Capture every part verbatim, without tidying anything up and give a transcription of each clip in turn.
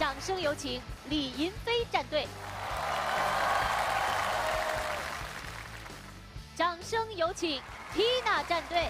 掌声有请李银飞战队。掌声有请 Tina 战队。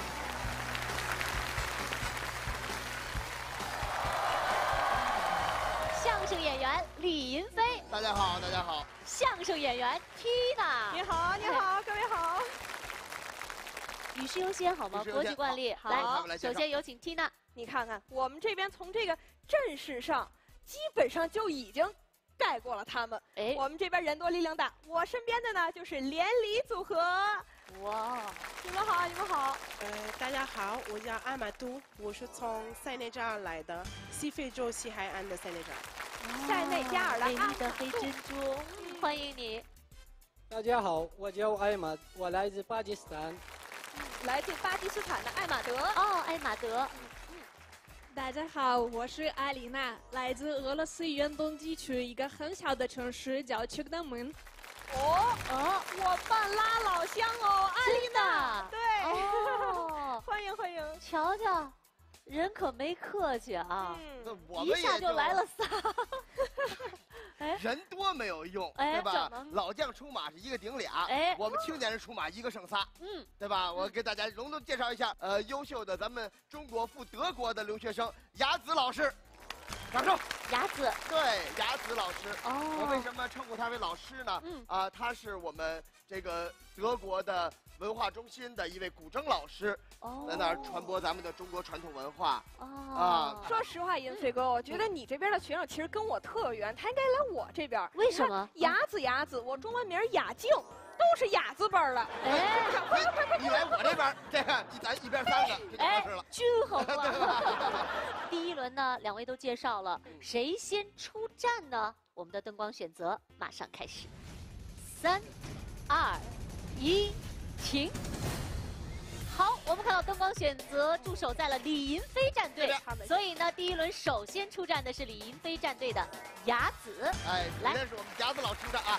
相声演员李银飞。 大家好，大家好。 相声演员 Tina。 你好，你好，各位好。 女士优先好吗？国际惯例。 好， 来，首先有请 Tina。 你看看，我们这边从这个阵势上，基本上就已经盖过了他们。哎，我们这边人多力量大。我身边的呢就是连理组合。哇，你们好，你们好。 呃，大家好，我叫阿马都，我是从塞内加尔来的，西非洲西海岸的塞内加尔。 塞内加尔的美丽的黑珍珠，欢迎你。 大家好，我叫艾玛，我来自巴基斯坦。 来自巴基斯坦的艾玛德。 哦，艾玛德。 大家好，我是艾丽娜，来自俄罗斯远东地区一个很小的城市叫丘德门。 哦哦，我伴拉老乡哦，艾丽娜。对。 哦， 欢迎欢迎。 瞧瞧，人可没客气啊， 嗯、我一下就来了仨。 哎，人多没有用， 哎、 对吧？老将出马是一个顶俩，哎，我们青年人出马一个胜仨，嗯，对吧？我给大家隆重介绍一下，呃，优秀的咱们中国赴德国的留学生雅子老师，掌声。 雅子， 对，雅子老师。哦，我为什么称呼他为老师呢？嗯，啊、呃，他是我们这个德国的文化中心的一位古筝老师，哦，在那儿传播咱们的中国传统文化。哦， 啊，说实话，银飞哥，我觉得你这边的学生其实跟我特缘，他应该来我这边。 为什么？ 雅子，雅子，我中文名雅静。都是雅字辈儿的，哎， 快快快，你来我这边，这个咱一边三个，这就合适了， 均衡了。第一轮呢，两位都介绍了，谁先出战呢？我们的灯光选择马上开始，三、二、一，停。好，我们看到灯光选择驻守在了李银飞战队，所以呢，第一轮首先出战的是李银飞战队的雅子。 哎，来，是我们雅子老师的啊。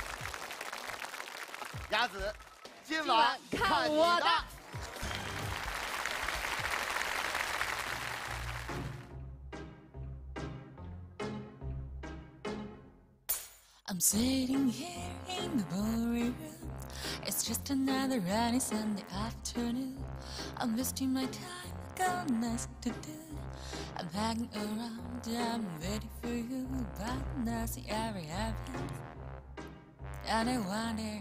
雅子，今晚看我的。 I'm sitting here in the boring room. It's just another rainy Sunday afternoon. I'm wasting my time, got nothing to do. I'm hanging around, I'm waiting for you, but nothing ever happens. And I wonder.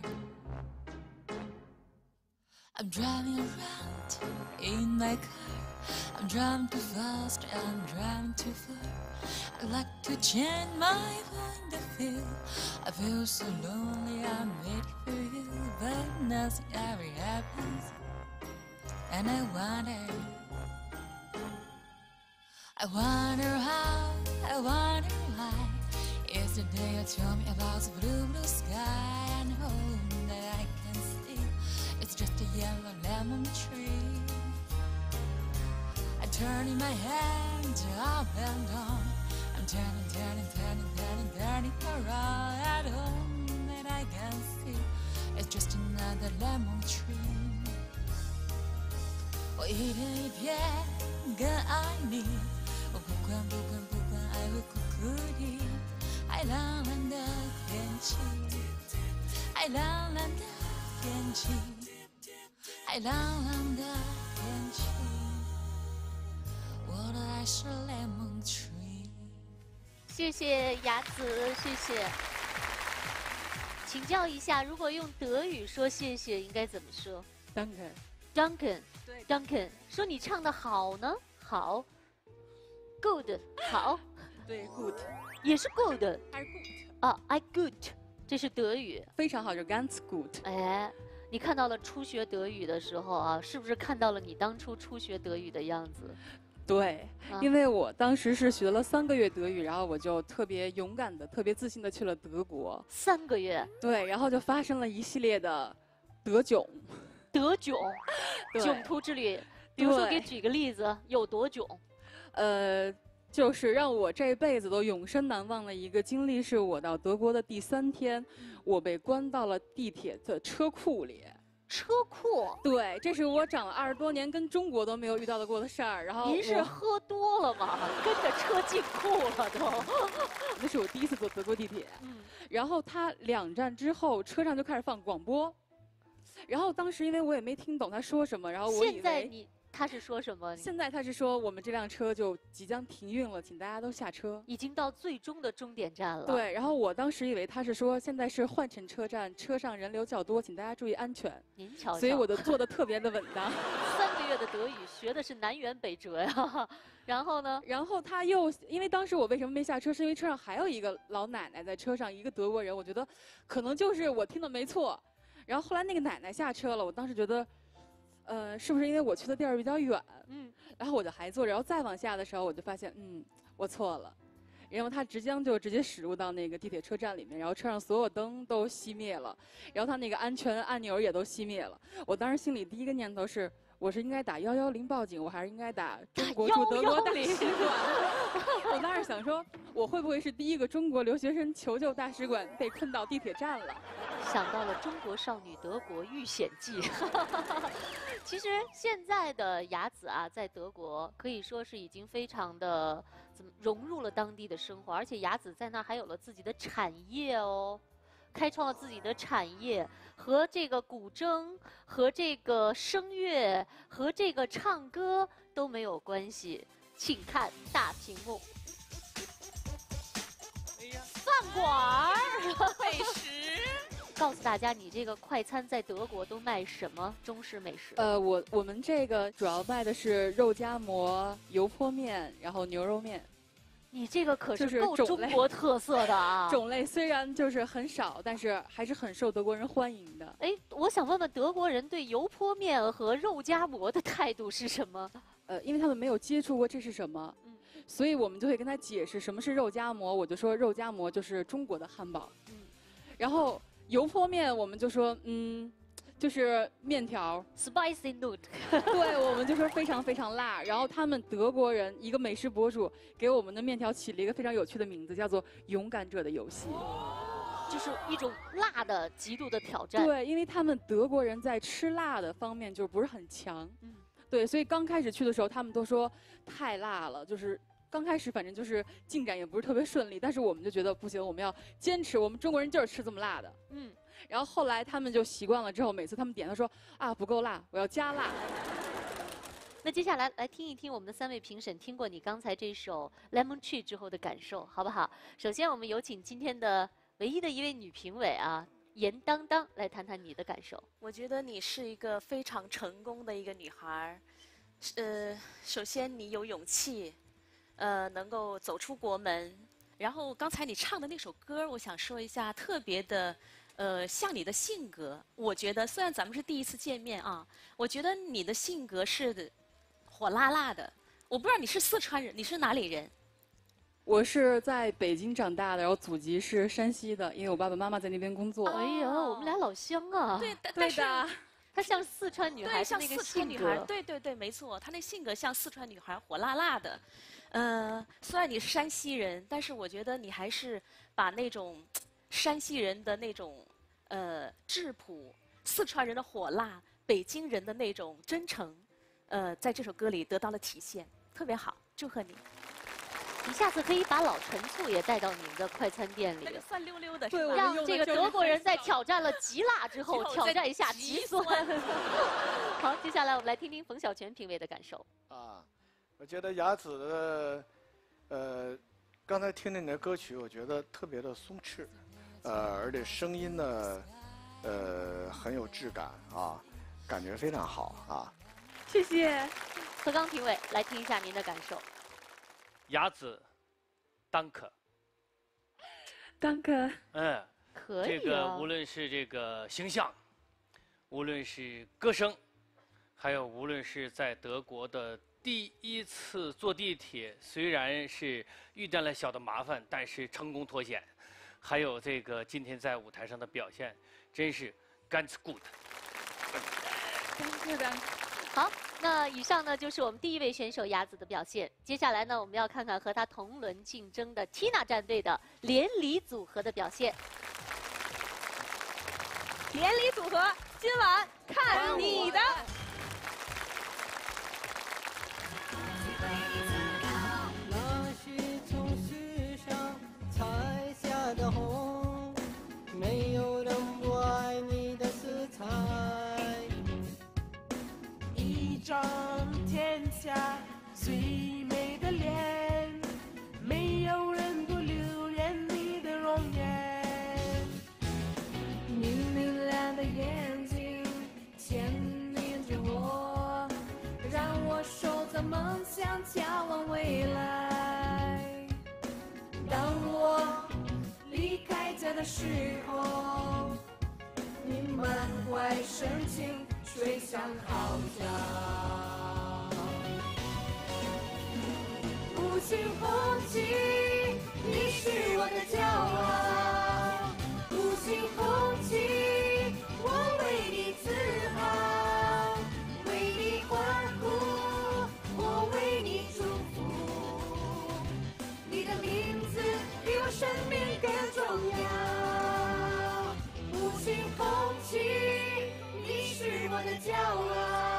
I'm driving around in my car. I'm driving too fast, I'm driving too far. I like to change my point of view. I feel so lonely, I'm waiting for you, but nothing ever happens. And I wonder, I wonder how, I wonder why. Yesterday you told me about the blue, blue sky. I know that I can see it's just a yellow lemon tree. I'm turning my head up and down. I'm turning, turning, turning, turning, turning around. I know that I can see it's just another lemon tree. 我一天一片更爱你，我不管不管不管爱会苦苦的，爱蓝蓝的天气，爱蓝蓝的天气。海蓝蓝的天气，我的爱是 lemon tree。 谢谢雅子，谢谢。请教一下，如果用德语说谢谢，应该怎么说 ？Danke。Duncan。 对 ，Duncan。说你唱的好呢，好。Good， 好。 对 ，Good。 也是 Good。 I good。 啊 ，I good， 这是德语。 非常好，就 ganz gut。 哎。你看到了初学德语的时候啊，是不是看到了你当初初学德语的样子？ 对，啊、因为我当时是学了三个月德语，然后我就特别勇敢的、特别自信的去了德国。 三个月？ 对，然后就发生了一系列的德囧。 德囧，囧途之旅。比如说，给举个例子，有多囧？ 呃。就是让我这辈子都永生难忘的一个经历，是我到德国的第三天，我被关到了地铁的车库里。 车库。 对，这是我长了二十多年跟中国都没有遇到的过的事儿。然后您是喝多了吗？跟着车进库了都。 那是我第一次坐德国地铁。嗯。然后他两站之后，车上就开始放广播。然后当时因为我也没听懂他说什么，然后我以为现在你他是说什么？ 现在他是说我们这辆车就即将停运了，请大家都下车。 已经到最终的终点站了。 对，然后我当时以为他是说现在是换乘车站，车上人流较多，请大家注意安全。 您瞧瞧， 所以我就坐得特别的稳当。 三个月的德语学的是南辕北辙呀。然后呢？ 然后他又因为当时我为什么没下车，是因为车上还有一个老奶奶在车上，一个德国人，我觉得可能就是我听的没错。然后后来那个奶奶下车了，我当时觉得，呃，是不是因为我去的地儿比较远？嗯，然后我就还坐着，然后再往下的时候，我就发现，嗯，我错了。然后他即将就直接驶入到那个地铁车站里面，然后车上所有灯都熄灭了，然后他那个安全按钮也都熄灭了。我当时心里第一个念头是，我是应该打幺幺零报警，我还是应该打中国驻德国大使馆？我当时想说，我会不会是第一个中国留学生求救大使馆被困到地铁站了？ 想到了《中国少女德国遇险记》。其实现在的雅子啊，在德国可以说是已经非常的怎么融入了当地的生活，而且雅子在那儿还有了自己的产业哦，开创了自己的产业，和这个古筝、和这个声乐、和这个唱歌都没有关系。请看大屏幕。哎呀，饭馆儿， 美食。 告诉大家，你这个快餐在德国都卖什么中式美食？ 呃，我我们这个主要卖的是肉夹馍、油泼面，然后牛肉面。 你这个可是够中国特色的啊！ 种类虽然就是很少，但是还是很受德国人欢迎的。 哎，我想问问德国人对油泼面和肉夹馍的态度是什么？ 呃，因为他们没有接触过这是什么，嗯，所以我们就会跟他解释什么是肉夹馍。我就说肉夹馍就是中国的汉堡，嗯，然后。油泼面，我们就说，嗯，就是面条 ，spicy noodle。 对，我们就说非常非常辣。然后他们德国人一个美食博主给我们的面条起了一个非常有趣的名字，叫做“勇敢者的游戏”， 就是一种辣的极度的挑战。 对，因为他们德国人在吃辣的方面就不是很强，嗯，对，所以刚开始去的时候，他们都说太辣了，就是。刚开始反正就是进展也不是特别顺利，但是我们就觉得不行，我们要坚持，我们中国人就是吃这么辣的。嗯，然后后来他们就习惯了之后，每次他们点他说啊不够辣，我要加辣。 那接下来来听一听我们的三位评审听过你刚才这首《Lemon Tree》之后的感受，好不好？首先我们有请今天的唯一的一位女评委啊，严当当来谈谈你的感受。 我觉得你是一个非常成功的一个女孩，呃，首先你有勇气。呃，能够走出国门，然后刚才你唱的那首歌，我想说一下，特别的，呃，像你的性格。我觉得虽然咱们是第一次见面啊，我觉得你的性格是火辣辣的。我不知道你是四川人，你是哪里人？ 我是在北京长大的，然后祖籍是山西的，因为我爸爸妈妈在那边工作。 哎呀，我们俩老乡啊！ 对， 对的。 她像四川女孩， 对，像四川女孩，对对对，没错，她那性格像四川女孩，火辣辣的。呃，虽然你是山西人，但是我觉得你还是把那种山西人的那种呃质朴，四川人的火辣，北京人的那种真诚，呃，在这首歌里得到了体现，特别好，祝贺你！ 你下次可以把老陈醋也带到你们的快餐店里， 那个酸溜溜的， 对， 让这个德国人在挑战了极辣之后，挑战一下极酸。好，接下来我们来听听冯小泉评委的感受。啊。 我觉得雅子的，呃，刚才听了你的歌曲，我觉得特别的松弛，呃，而且声音呢，呃，很有质感啊，感觉非常好啊。 谢谢。 何刚评委，来听一下您的感受。 雅子，Danke。 Danke。 嗯， 可以、啊。 这个无论是这个形象，无论是歌声，还有无论是在德国的。第一次坐地铁，虽然是遇到了小的麻烦，但是成功脱险。还有这个今天在舞台上的表现，真是 ganz gut。 是的。 好，那以上呢就是我们第一位选手雅子的表现。接下来呢，我们要看看和她同轮竞争的 Tina 战队的连理组合的表现。 连理组合今晚看你的。 那是从世上采下的红，没有人不爱你的色彩。 一张天下最美的脸，没有人不留恋你的容颜。 你明亮的眼睛牵引着我，让我守着梦想，眺望未来。当我离开这的时候，你满怀深情吹响号角。五星红旗，你是我的骄傲。五星红旗，我为你自豪，为你欢呼，我为你祝福。你的名字比我生命更重要。五星红旗，你是我的骄傲。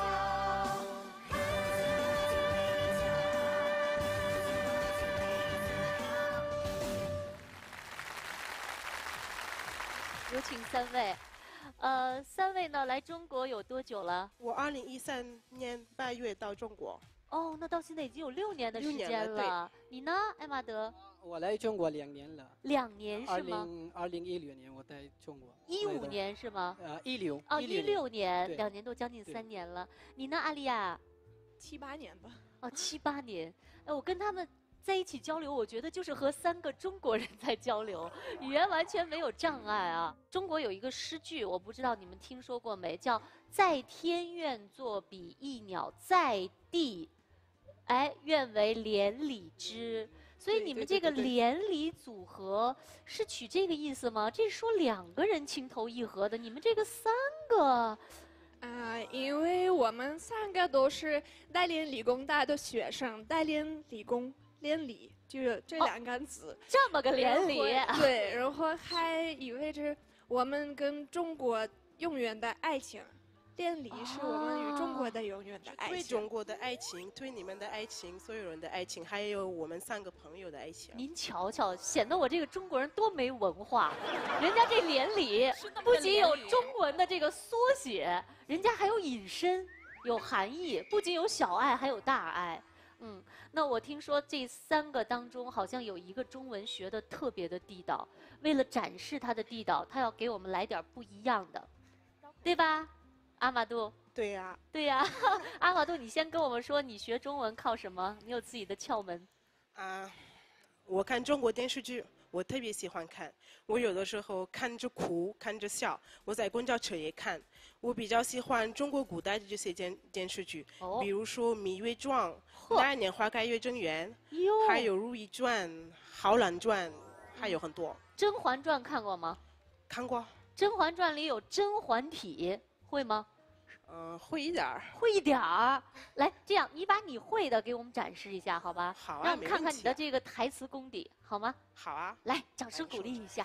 有请三位，呃，三位呢来中国有多久了？ 我二零一三年八月到中国。 哦，那到现在已经有六年的时间了。了你呢，艾玛德？ 我来中国两年了。 两年是吗？ 二零二零一六年我在中国。 一五年是吗？ 呃，一六。 哦，一六年，两年都将近三年了。你呢，阿丽亚？ 七八年吧。 哦，七八年。哎，我跟他们在一起交流，我觉得就是和三个中国人在交流，语言完全没有障碍啊。中国有一个诗句，我不知道你们听说过没，叫“在天愿作比翼鸟，在地，哎，愿为连理枝”。所以你们这个连理组合是取这个意思吗？这是说两个人情投意合的，你们这个三个。 啊、呃，因为我们三个都是大连理工大的学生，大连理工连理就是这两个字， 哦、这么个连理。 对，然后还意味着我们跟中国永远的爱情。连理是我们与中国的永远的爱情， 对中国的爱情，对你们的爱情，所有人的爱情，还有我们三个朋友的爱情。 您瞧瞧，显得我这个中国人多没文化。人家这连理不仅有中文的这个缩写，人家还有引申，有含义，不仅有小爱，还有大爱。嗯，那我听说这三个当中，好像有一个中文学的特别的地道。为了展示他的地道，他要给我们来点不一样的，对吧？阿玛杜， 对呀、啊， 对呀、啊，阿玛杜，你先跟我们说，你学中文靠什么？你有自己的窍门？ 啊，我看中国电视剧，我特别喜欢看。我有的时候看着哭，看着笑。我在公交车也看。我比较喜欢中国古代的这些电电视剧，哦、比如说《芈月传》《那年花开月正圆》，还有《如懿传》《豪兰传》，还有很多。《 甄嬛传》看过吗？ 看过。《 甄嬛传》里有甄嬛体。会吗？ 嗯、呃，会一点儿。 会一点儿。来，这样你把你会的给我们展示一下，好吧？ 好啊， 让我们看看你的这个台词功底，好吗？ 好啊。 来，掌声鼓励一下。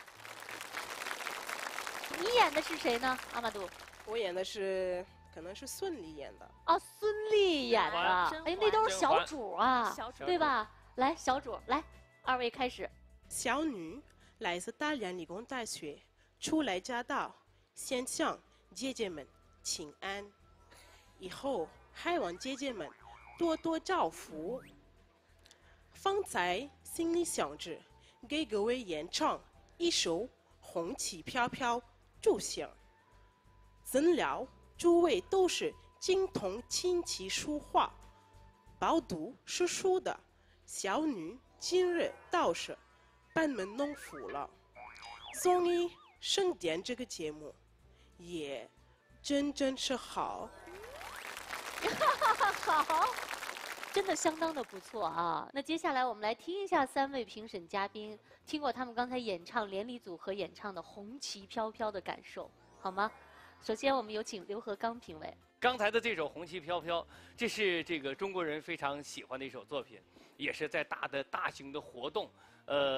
你演的是谁呢，阿玛杜？ 我演的是，可能是孙俪演的。 哦，孙俪演的。哎，那都是小主啊， 小主对吧？来，小主，来，二位开始。 小女来自大连理工大学，初来乍到，先向姐姐们请安，以后还望姐姐们多多照拂。方才心里想着给各位演唱一首《红旗飘飘祝兴》，怎料诸位都是精通琴棋书画，饱读诗书的，小女今日倒是班门弄斧了。综艺盛典这个节目也真真是好， 好，真的相当的不错啊！那接下来我们来听一下三位评审嘉宾听过他们刚才演唱连理组合演唱的《红旗飘飘》的感受，好吗？首先，我们有请刘和刚评委。 刚才的这首《红旗飘飘》，这是这个中国人非常喜欢的一首作品，也是在大的大型的活动，呃，大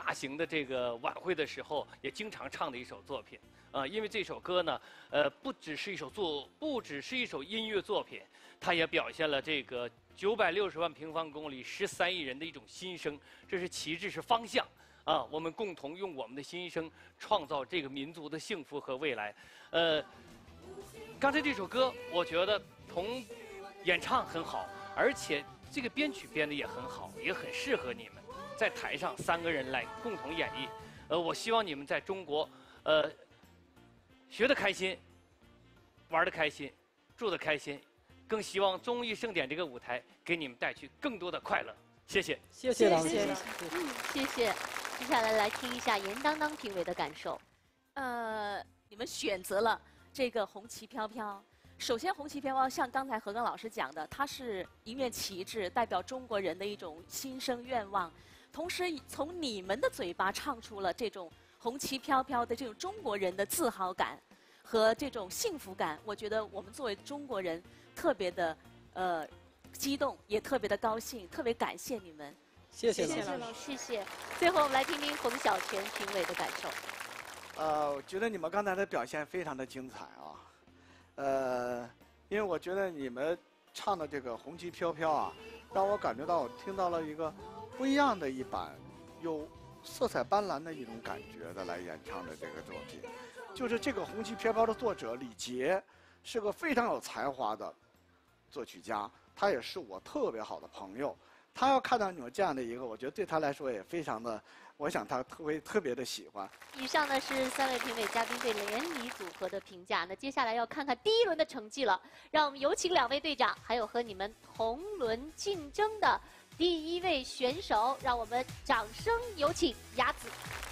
大型的这个晚会的时候也经常唱的一首作品。啊、呃，因为这首歌呢，呃，不只是一首作，不只是一首音乐作品，它也表现了这个九百六十万平方公里、十三亿人的一种心声。这是旗帜，是方向。啊，我们共同用我们的心声创造这个民族的幸福和未来。呃，刚才这首歌，我觉得从演唱很好，而且这个编曲编的也很好，也很适合你们在台上三个人来共同演绎。呃，我希望你们在中国，呃，学得开心，玩得开心，住得开心，更希望综艺盛典这个舞台给你们带去更多的快乐。谢谢， 谢谢老师， 嗯，谢谢。接下来来听一下严当当评委的感受。 呃，你们选择了这个红旗飘飘。首先，红旗飘飘像刚才何刚老师讲的，它是一面旗帜，代表中国人的一种心声愿望。同时，从你们的嘴巴唱出了这种红旗飘飘的这种中国人的自豪感和这种幸福感。我觉得我们作为中国人特别的呃激动，也特别的高兴，特别感谢你们。 谢谢老师，谢谢。最后我们来听听冯小泉评委的感受。 呃，我觉得你们刚才的表现非常的精彩啊，呃，因为我觉得你们唱的这个《红旗飘飘》啊，让我感觉到我听到了一个不一样的一版，有色彩斑斓的一种感觉的来演唱的这个作品。就是这个《红旗飘飘》的作者李杰是个非常有才华的作曲家，他也是我特别好的朋友。他要看到你们这样的一个，我觉得对他来说也非常的，我想他特别特别的喜欢。 以上呢是三位评委嘉宾对联礼组合的评价。那接下来要看看第一轮的成绩了，让我们有请两位队长，还有和你们同轮竞争的第一位选手，让我们掌声有请雅子。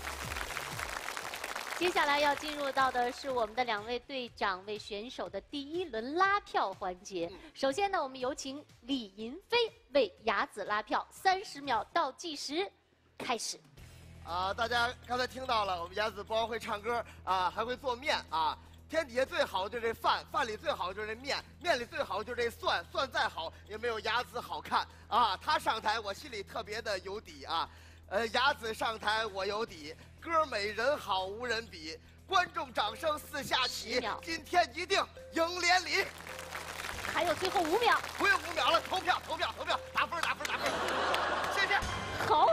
接下来要进入到的是我们的两位队长为选手的第一轮拉票环节。首先呢，我们有请李银飞为雅子拉票，三十秒倒计时，开始。 啊，大家刚才听到了，我们雅子不光会唱歌啊，还会做面啊。天底下最好就是这饭，饭里最好就是这面，面里最好就是这蒜，蒜再好也没有雅子好看啊。她上台，我心里特别的有底啊。呃，雅子上台我有底，歌美人好无人比，观众掌声四下起，今天一定赢连理。 还有最后五秒， 不用五秒了，投票投票投票，打分打分打分，谢谢。 好，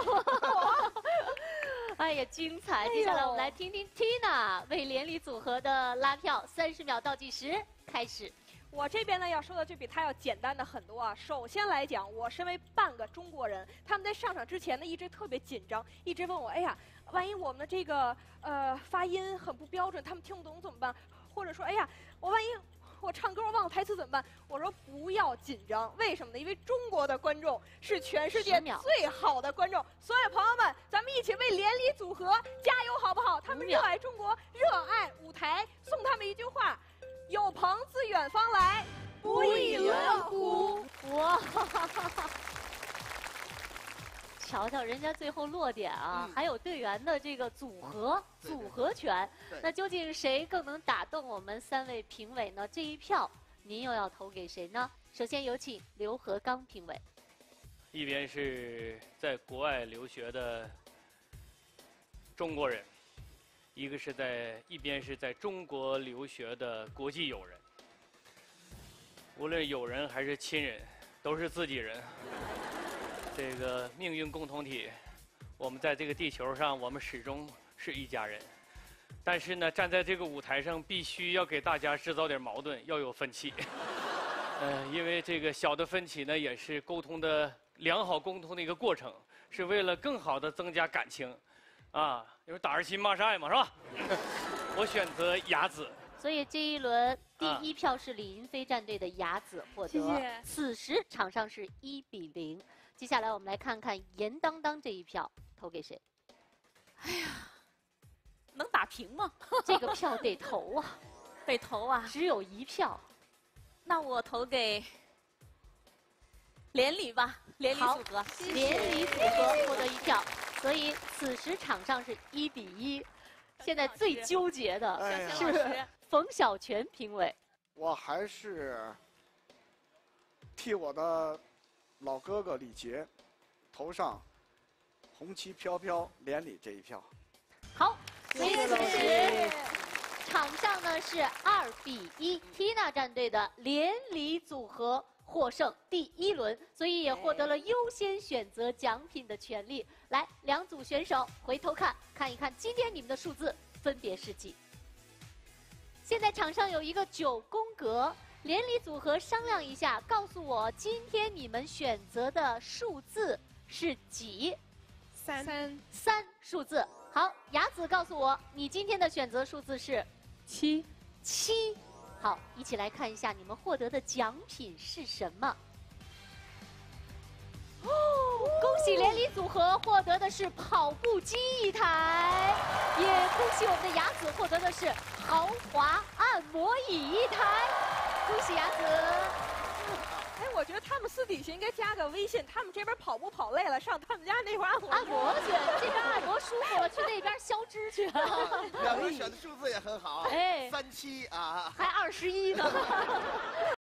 哎呀，精彩！接下来我们来听听 Tina 为连理组合的拉票，三十秒倒计时开始。 我这边呢要说的就比他要简单的很多啊。首先来讲，我身为半个中国人，他们在上场之前呢一直特别紧张，一直问我，哎呀，万一我们的这个呃发音很不标准，他们听不懂怎么办？或者说，哎呀，我万一我唱歌忘了台词怎么办？我说不要紧张，为什么呢？因为中国的观众是全世界最好的观众，所有朋友们，咱们一起为连理组合加油，好不好？他们热爱中国，热爱舞台，送他们一句话。有朋自远方来，不亦乐乎。 哇！瞧瞧人家最后落点啊，嗯、还有队员的这个组合组合拳。那究竟谁更能打动我们三位评委呢？这一票您又要投给谁呢？首先有请刘和刚评委。 一边是在国外留学的中国人。一个是在一边是在中国留学的国际友人，无论友人还是亲人，都是自己人。这个命运共同体，我们在这个地球上，我们始终是一家人。但是呢，站在这个舞台上，必须要给大家制造点矛盾，要有分歧。呃，因为这个小的分歧呢，也是沟通的良好沟通的一个过程，是为了更好的增加感情。啊，就是打是亲，骂是爱嘛，是吧？我选择雅子。 所以这一轮第一票是李银飞战队的雅子获得。谢谢。此时场上是一比零。接下来我们来看看严当当这一票投给谁？ 哎呀，能打平吗？ 这个票得投啊， 得投啊， 只有一票。 那我投给连理吧，连理组合。 连理组合获得一票。所以此时场上是一比一，现在最纠结的是冯小泉评委。 我还是替我的老哥哥李杰投上红旗飘飘连理这一票。 好，谢谢老师。场上呢是二比一 ，Tina 战队的连理组合获胜第一轮，所以也获得了优先选择奖品的权利。来，两组选手回头看看一看，今天你们的数字分别是几？现在场上有一个九宫格，连理组合商量一下，告诉我今天你们选择的数字是几？ 三三三数字。好，雅子告诉我，你今天的选择数字是七七。好，一起来看一下你们获得的奖品是什么。哦，恭喜连理组合获得的是跑步机一台，也恭喜我们的雅子获得的是豪华按摩椅一台，恭喜雅子。 哎，我觉得他们私底下应该加个微信，他们这边跑步跑累了，上他们家那块按按摩去，这边按摩舒服了，去那边消脂去。 两个人选的数字也很好，哎，三七啊， 还二十一呢。